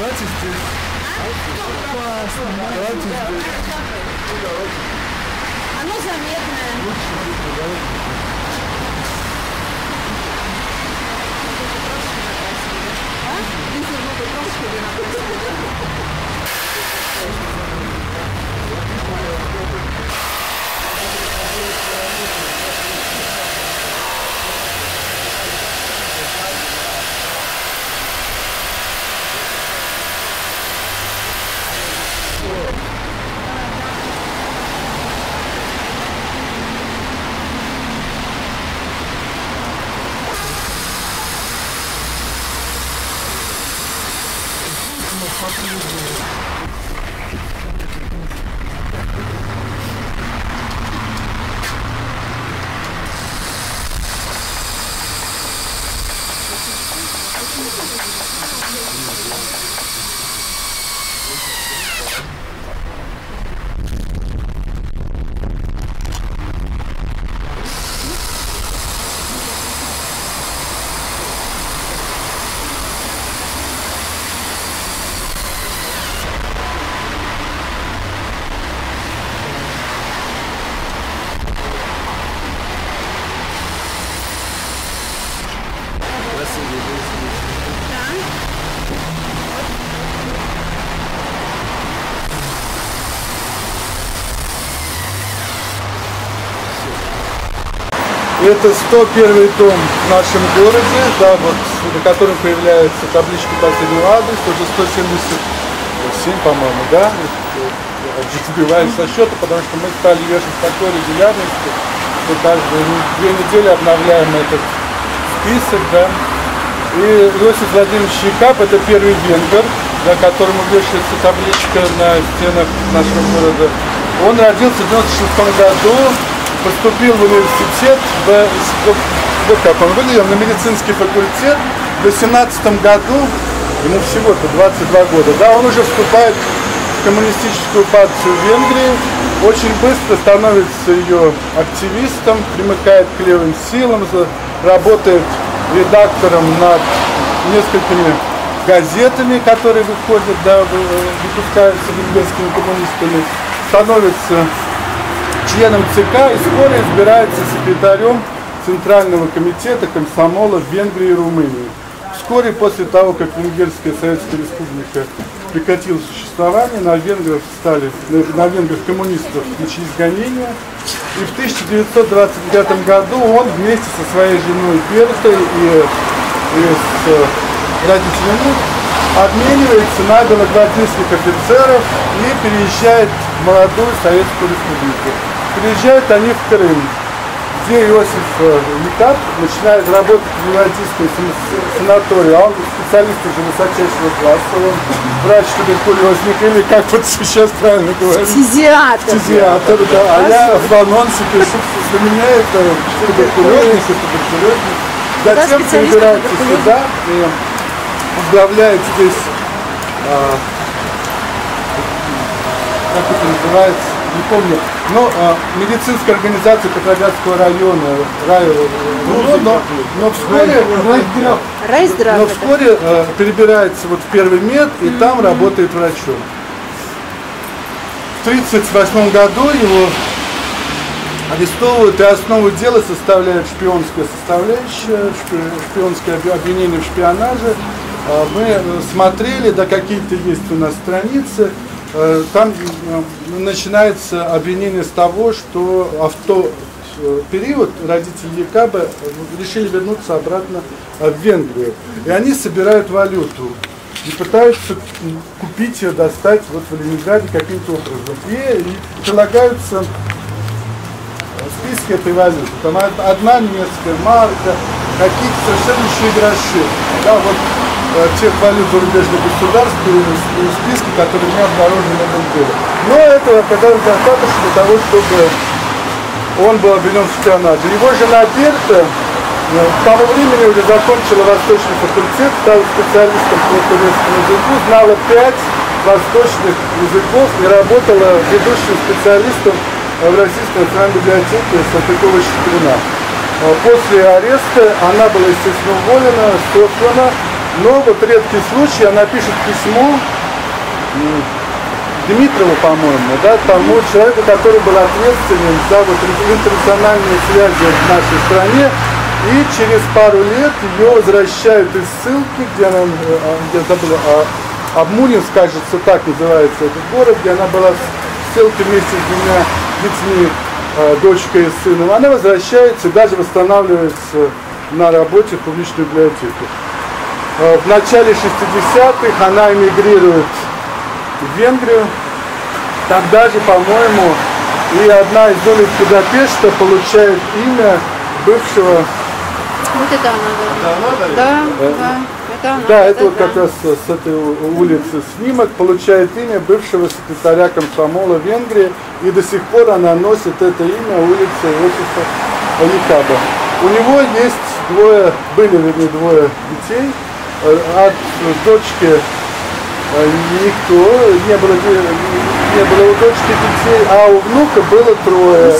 Давайте здесь. Давайте здесь. Оно заметное. Это 101 том в нашем городе, да, вот, на котором появляется табличка последнего адреса, уже 177, по-моему, да, сбиваюсь со счета, потому что мы стали вешать с такой регулярностью, что каждые 2 недели обновляем этот список, да. И Иосиф Владимирович Якаб, это первый венгер, да, которому вешается табличка на стенах нашего города. Он родился в 1996 году. Поступил в университет, вот как он выглядел, на медицинский факультет. В 2018 году, ему всего-то 22 года, да, он уже вступает в коммунистическую партию Венгрии, очень быстро становится ее активистом, примыкает к левым силам, работает редактором над несколькими газетами, которые выходят, да, выпускаются венгерскими коммунистами, становится членом ЦК и скоро избирается секретарем Центрального комитета комсомола в Венгрии и Румынии. Вскоре после того, как Венгерская Советская Республика прекратила существование, на венгров коммунистов начались гонения. И в 1929 году он вместе со своей женой Бертой и с родителями обменивается на белогвардейских офицеров и переезжает в молодую Советскую Республику. Приезжают они в Крым, где Иосиф Якаб начинает работать в Левантийском санатории, а он специалист уже высочайшего класса, он врач-туберкулезник, или как вот сейчас правильно говорить? Фтизиатр. Фтизиатр, да. А я в анонсе пишу, что для меня это туберкулезник и туберкулезник. Затем перебирается сюда и возглавляет здесь, как это называется, не помню, но медицинская организация Петроградского района, но вскоре перебирается вот в первый мед и там работает врачом. В 1938 году его арестовывают и основу дела составляет шпионская составляющая, шпионское обвинение в шпионаже. Мы смотрели, да, какие-то есть у нас страницы. Там начинается обвинение с того, что в тот период родители Якаба решили вернуться обратно в Венгрию. И они собирают валюту и пытаются купить ее, достать вот в Ленинграде каким-то образом. И прилагаются списки этой валюты. Там одна немецкая марка, какие-то совершенно еще и гроши. Да, вот тех валют зарубежных государств и списки, которые не обнаружены на этом деле. Но этого оказалось достаточно для того, чтобы он был обвинен в шпионаже. Его жена Берта к тому времени уже закончила Восточный факультет, стала специалистом по турецкому языку, знала 5 восточных языков и работала ведущим специалистом в Российской национальной библиотеке Салтыкова-Щедрина. После ареста она была, естественно, уволена, сослана, Но вот редкий случай, она пишет письмо Дмитрову, по-моему, да, тому человеку, который был ответственен за вот интернациональные связи в нашей стране. И через пару лет ее возвращают из ссылки, где она, я забыл, Обмунинск, кажется, так называется этот город, где она была в ссылке вместе с двумя детьми, дочкой и сыном. Она возвращается и даже восстанавливается на работе в публичную библиотеку. В начале 60-х она эмигрирует в Венгрию. Тогда же, по-моему, и одна из улиц Будапешта получает имя бывшего... Вот это она, да. Это она. Да, это вот как раз с этой улицы снимок. Получает имя бывшего секретаря комсомола Венгрии. И до сих пор она носит это имя, улица Иосифа Якаба. У него есть были двое детей. От дочки никто, не было у дочки детей, а у внука было трое.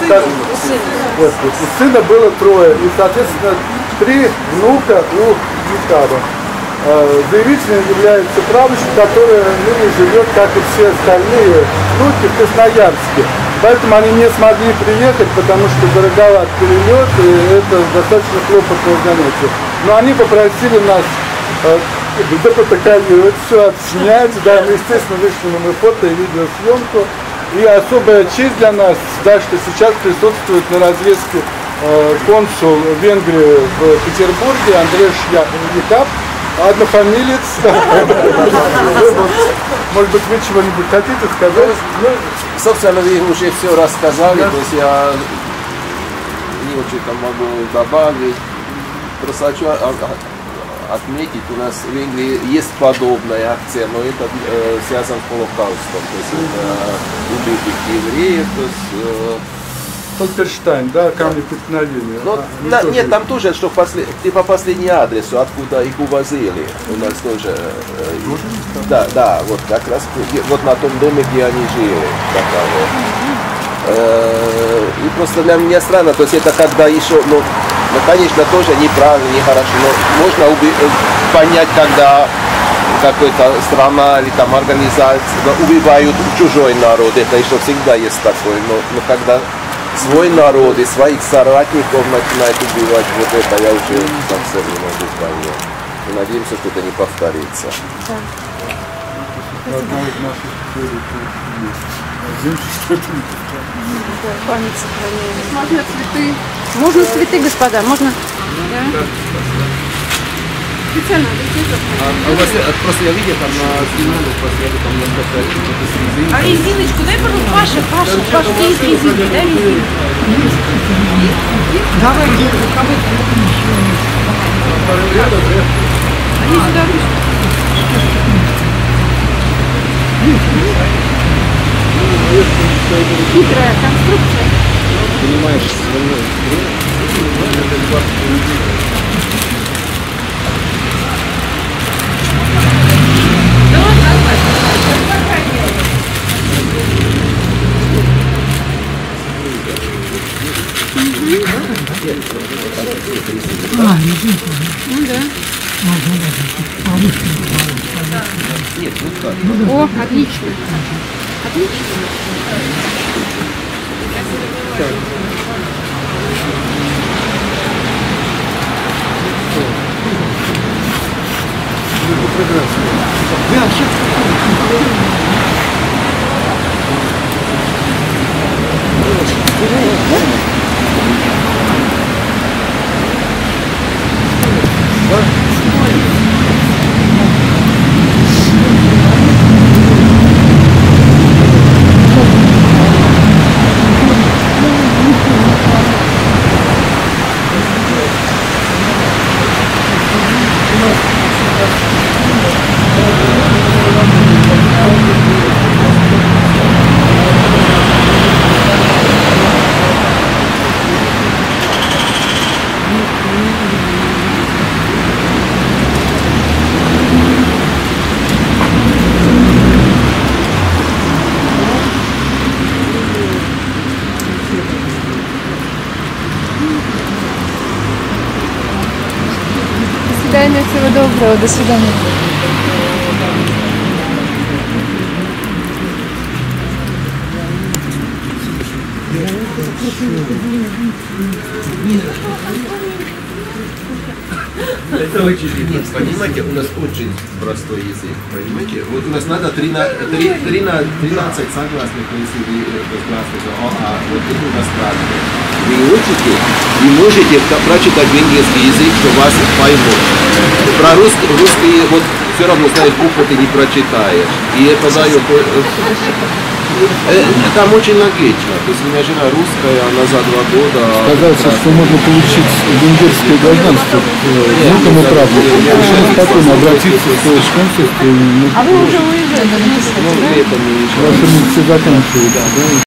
У сына было трое. И, соответственно, 3 внука у Якаба. Заявителем является правнучка, которая ныне живет, как и все остальные внуки, в Красноярске. Поэтому они не смогли приехать, потому что дороговат перелет, и это достаточно хлопотное занятие. Но они попросили нас запротоколировать, все отснять. Да, мы, естественно, вышли на фото и видеосъемку. И особая честь для нас, да, что сейчас присутствует на развеске консул Венгрии в Петербурге Андрей Якаб, однофамилец. Может быть, вы чего-нибудь хотите сказать? Ну, собственно, вы уже все рассказали, то есть я не очень там могу добавить. Просто хочу отметить, у нас в Венгрии есть подобная акция, но это связано с Холокостом, то есть это убитых евреев, то есть... Фолькерштайн, да, камни преткновения. Нет, там тоже, что по последнему адресу, откуда их увозили, у нас тоже... Да, вот как раз, вот на том доме, где они жили. И просто для меня странно, то есть это когда еще, ну конечно, тоже неправильно, нехорошо, но можно понять, когда какая-то страна или там организация убивают чужой народ, это еще всегда есть такое, но когда свой народ и своих соратников начинает убивать, вот это я уже совсем не могу понять. И надеемся, что это не повторится. Память сохраняем. Можно цветы. Можно цветы, господа, можно. Да. Специально у вас просто я видел там на финале, просто я там на А резиночку дай, пожалуйста, Паша, где есть резинки, дай резинку. Давай, они сюда вышли. Хитрая конструкция. Понимаешь, Ну да. О, отлично. Отлично. свидания, всего доброго, до свидания. Это очень нет, понимаете, у нас очень простой язык, понимаете? Вот у нас надо 13 согласных, если вы государственного, а вот это у нас правильно. Вы учите и можете прочитать в английский язык, что вас поймут. Про русский вот все равно знаешь, буквы ты не прочитаешь. И это дает... Там очень логично. То есть у меня жена русская, она за 2 года... Сказать, что можно получить венгерское гражданство. Ну, кому правда. Спокойно обратиться в консульство. А вы уже уезжали? Ну, летом не Ваши все заканчиваются, да?